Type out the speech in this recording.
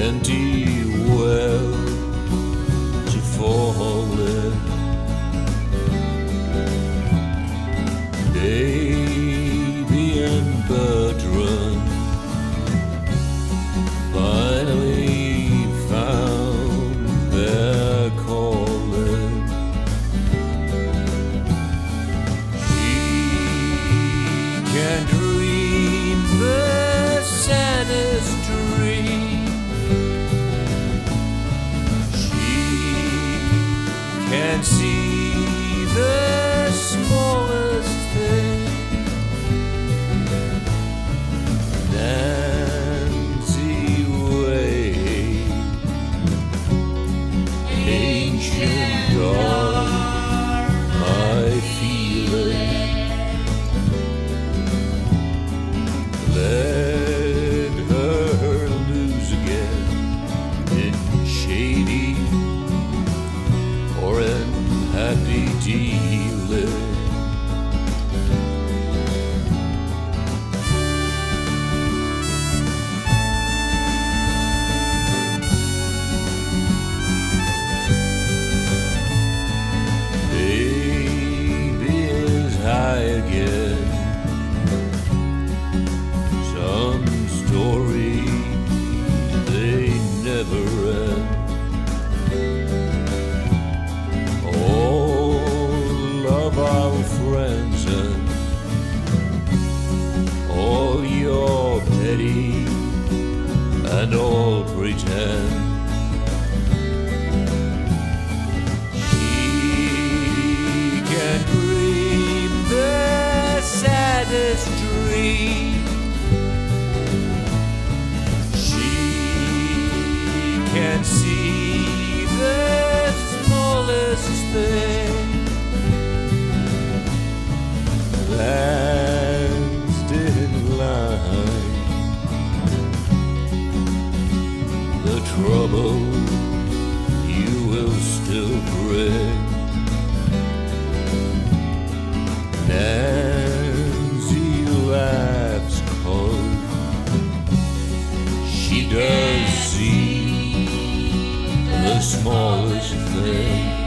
plenty well to fall in. Baby and Bertrand finally found their calling. She can dream the saddest dream. She can see the smallest thing. Nancy Wade, ancient dawn, I feel it. Let her lose again in shady or in happy dealing. Baby is high again. Some story they never end. All of our friends and all your petty and all pretend. She can dream the saddest dream. She can see the smallest thing. Last in line, the trouble you will still bring. Nancy laughs 'cause she does see the smallest thing.